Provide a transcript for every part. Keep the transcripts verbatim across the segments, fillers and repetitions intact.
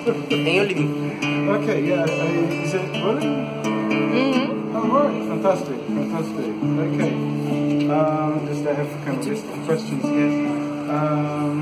Tem o link. Okay, yeah, uh, is it running? Mm-hmm. Oh, right, fantastic, fantastic. Okay, um, just I have kind of list of questions here. Um,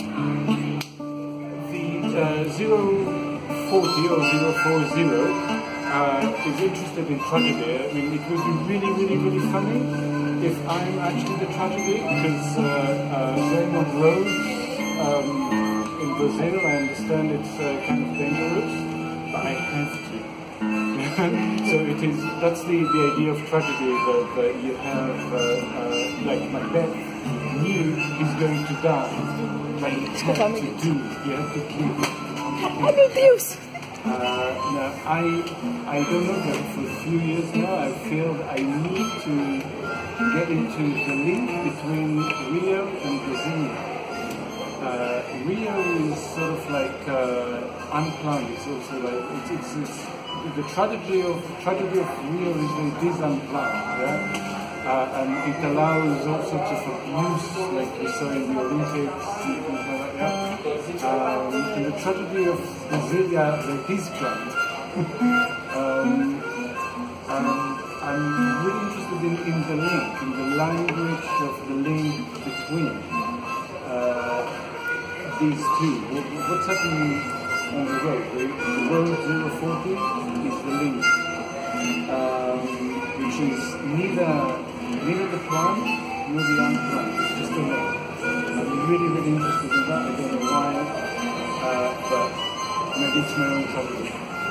the uh, zero forty or zero forty uh, is interested in tragedy. I mean, it would be really, really, really funny if I'm actually the tragedy, because uh, uh, going on road um, in Brazil, I understand it's uh, kind of dangerous, but I have to. So it is. That's the, the idea of tragedy, that, that you have, uh, uh, like Macbeth knew he's going to die, but you have to do. You have to keep. Oh meu Deus! Uh, now, I I don't know that for a few years now I feel that I need to get into the link between Rio and Brasilia. Uh, Rio is sort of like uh, unplanned. It's also like it's, it's, it's the tragedy of tragedy of Rio is that it is unplanned, yeah, uh, and it allows all sorts of abuse, like we saw in the Olympics and things like that. Um, and the tragedy of Brasilia that is planned. um, um, I'm really interested in, in the link, in the language of the link between uh, these two. What, what's happening on the road? The, the road zero forty is the link, um, which is neither neither the plan nor the unplanned. It's just a link. I'm really, really interested in that. I don't know why, uh, but maybe it's my own problem.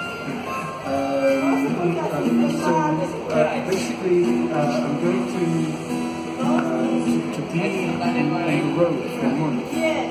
Um, um, so uh, basically, uh, I'm going to, uh, to to be on the road for a month.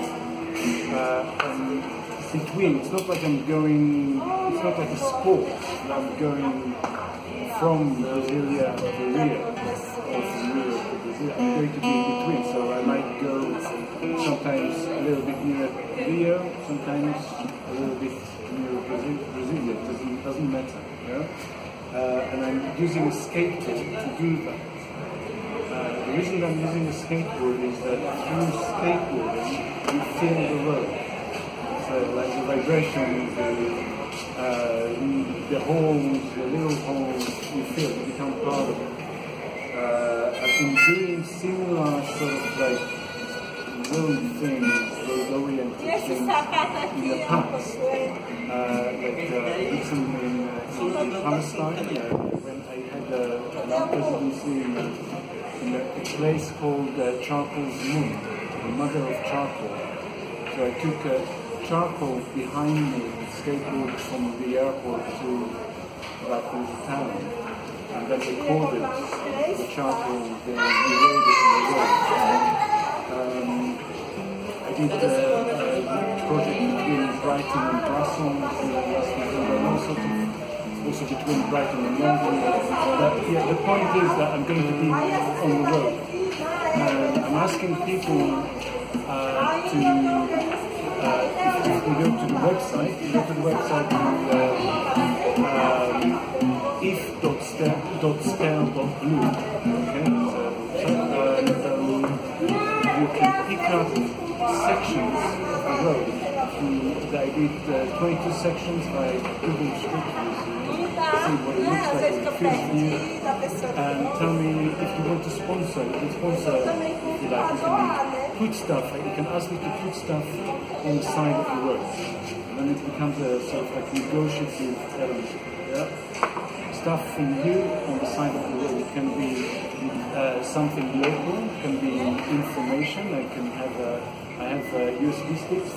Uh, and between, it's not like I'm going. It's not like a sport. I'm going from Brasilia to Rio, or from Rio to Brasilia. I'm going to be in between, so I might go sometimes a little bit near Rio, sometimes a little bit near Brasilia. It doesn't, doesn't matter. Yeah? Uh, and I'm using a skateboard to do that. Uh, the reason I'm using a skateboard is that through skateboarding, you feel the road. So like the vibration, the, uh, the holes, the little holes, you feel, you become part of it. Uh, I've been doing similar sort of like road things, road-oriented things in the past. Uh, like uh, recently in, uh, in Palestine, uh, when I had uh, an art residency in, in a, a place called uh, Charcoal's Moon, the mother of charcoal. So I took uh, charcoal behind me, skateboard from the airport to that little town, and then recorded the charcoal being eroded in the road. Um, I did uh, a project between Brighton and Brussels last November, and also, to, also between Brighton and London. But yeah, the point is that I'm going to be on the road. Uh, I'm asking people uh, to, uh, if, if we go to the website, we go to the website to uh, um, if dot scale dot blue. Okay, so, uh, um, you can pick up sections of the road. I did uh, twenty-two sections by Google Street View. See what it looks like, what it feels for you, and tell me if you want to sponsor. You can sponsor if you like. You can put stuff, you can ask me to put stuff on the side of the road. And then it becomes a sort of like negotiative element. Yeah? Stuff from you on the side of the road. It can be uh, something local, it can be information. I can have a I have uh, U S B sticks,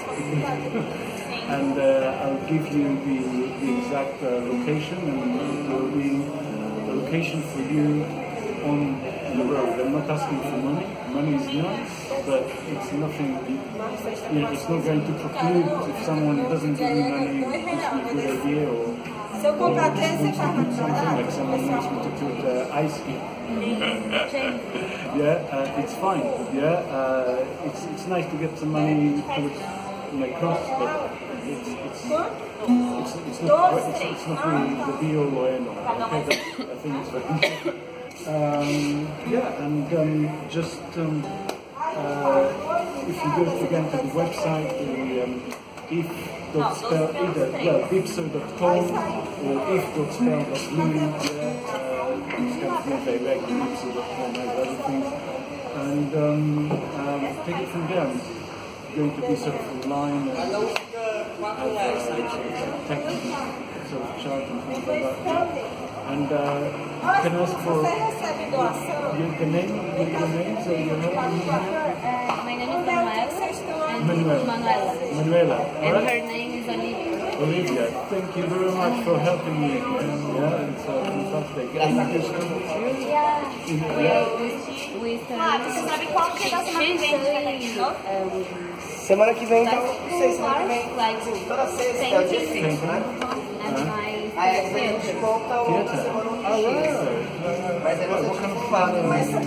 and uh, I'll give you the, the exact uh, location, and it will be the location for you on the road. I'm not asking for money. Money is nice, but it's nothing. You know, it's not going to preclude if someone doesn't give me money, gives me a good idea, or, or wants me to put something, like someone wants me to put uh, ice cream. Yeah, uh, it's fine. Yeah, uh, it's it's nice to get some money towards my costs, but it's it's it's, it's not it's, it's not really the be all or end all. Okay, that's, I think it's very um, yeah, and um, just um, uh, if you go again to the website, the um, if dot spell either well ipso dot com or if dot spell dot me, yeah, uh, it's kind of more direct, ipso dot com and other things, and um, um, take it from there. It's going to be sort of online and uh, technical sort of chart and things like that. And uh, can I ask for your, the name, your name, so your name? Uh, my name is Manuela, and Manuela. Manuela. Manuela. And All right. her name is Olivia. Olivia, thank you very much for helping me. Yeah, it's uh, fantastic. And you studied here? Yeah, we Yeah. we we study. She's studying um, Semana que vem, então, like vocês semana que vem. like Toda sexta, é o dia painting, fixo, né? and my Aí a gente volta outra Theatre. semana Oh, no right. X. Mas aí What você kind of fala, mas like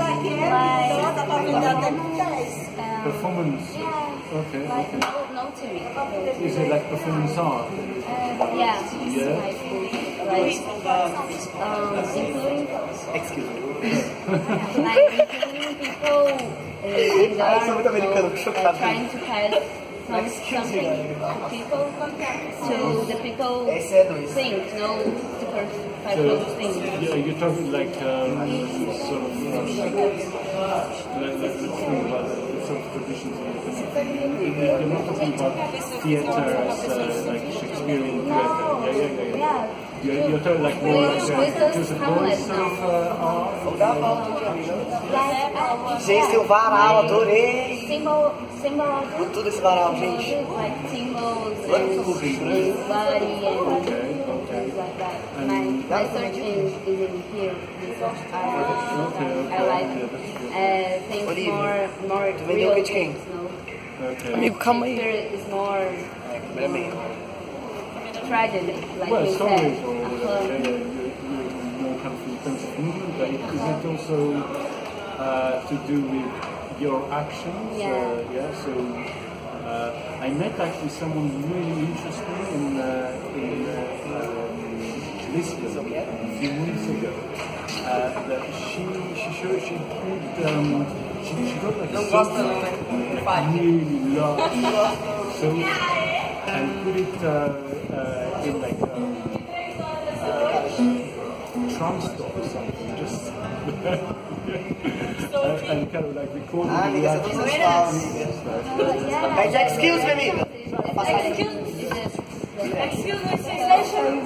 um, performance? yeah, Okay, like okay. no notary. Is it like performance art? Uh, yeah, Yeah. like like um including excuse me. like including people uh, in the Ai, art, sou muito americano, uh, chocado. trying to tell some, something to people, so the people Esse é dois. think, no super So, people think. yeah, you're talking like um, sort of um, like, like let's think about the, the sort of traditions of the You're not talking about theatre as uh, like Shakespearean theatre. Yeah, yeah, yeah. yeah. Yeah. You're, you're talking like more like uh, With those Joseph Hamlet Boyce sort of uh, art. Dá a volta aqui, amigo. Like, Gente, o varal, adorei. symbol, symbol of Tudo esse varal, gente. like symbols What and is it? body and Okay, okay. things like that. My, my search is, is in here. Research. I, Okay, okay. I like Yeah, that's good. uh, things Olivia, more more tu vendeu real o kit quem? things. No? Okay. Amigo, calma aí. Shakespeare is more Primeiro. tragedy, like Well, you stories said. or whatever, Uh-huh. yeah, yeah, you, you know, kind of in terms of movement, but is it also uh, to do with your actions? Yeah. Uh, yeah. So uh, I met actually someone really interesting in uh, in uh, um, Lisbon a few weeks ago. Uh, that she she showed she did um, she, she got like Não a gosta sofa, não, né? like really large. So and put it uh, uh, in like um, uh, tram stop or something, just and, and kind of like recording Ah, the amiga, você reaction. tá sensual, amiga. Mas excuse me, amiga. Excuse me, sensation.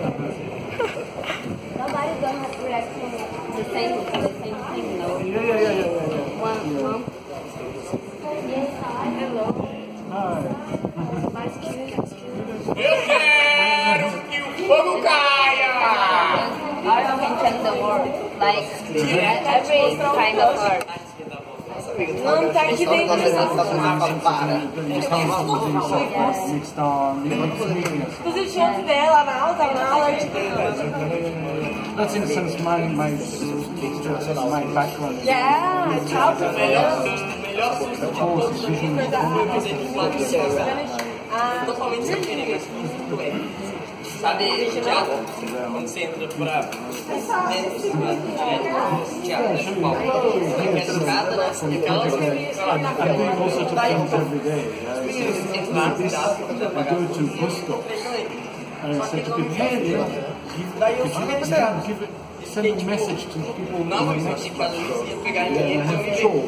Nobody's gonna react to the same, the same thing, no? Yeah, yeah, yeah, yeah, yeah. yeah. One, Yeah. one. Yes, hello. Hi. Eu quero que o fogo caia! Art can change the world, like every kind of art. Não tá aqui dentro. Mixed on, Inclusive tinha um dela lá na aula, tava na aula de that's in a sense my my my background. Yeah, tchau. The course is visual Totalmente sem perigo. Sabe, teatro? Quando você entra pra dentro, teatro, qual? É educada, né? Aquela I'm doing all sorts of things every day. Yeah? This, I go to bus stops and I say to people, hey, you know, give, could you, you give it, send a message to people in Não, the mas next aqui bus para Luiz stop. ia pegar Yeah, I ninguém. have chalk.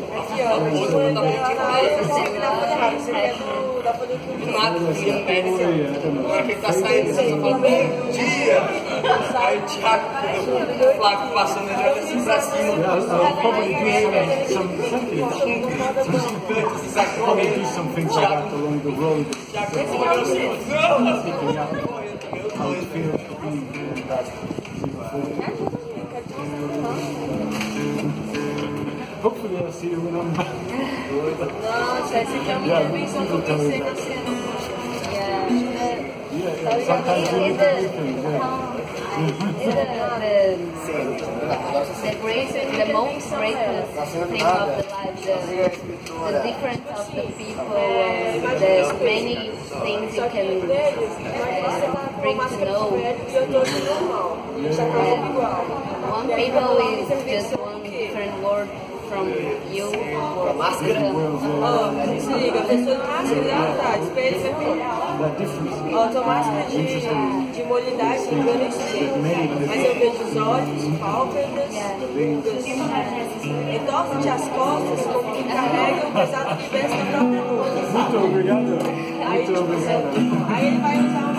Do nada, você ia pé Oh, yeah, I don't na hora que know. ele tá saindo, você só fala, bom dia! Aí o Thiago, o Flávio passando, ele olha assim pra cima. Yeah, I'll, I'll probably do some, some something. I'll probably do some things like that along the road. Thiago olhou assim, não! Picking up how it feels to be doing that. Hopefully I'll see you when I'm back. Nossa, esse aqui é uma intervenção que eu pensei na cena. Yeah. Yeah, yeah, sometimes you need everything, yeah. The, the greatest, the most greatest thing of the life, the, the difference of the people, and the many things you can uh, bring to know. And one people is just one different word from you A máscara? Ó, se liga, a pessoa de máscara, ah tá, espelho isso aqui. The difference Ó, tua máscara de, de imunidade, se não me engano, é isso mesmo. Mas eu vejo os olhos, pálpebras, rugas. Entorce-te as costas como que carrega o pesado que desce na própria nuca. Muito obrigado. Aí, Muito obrigado. aí ele vai usar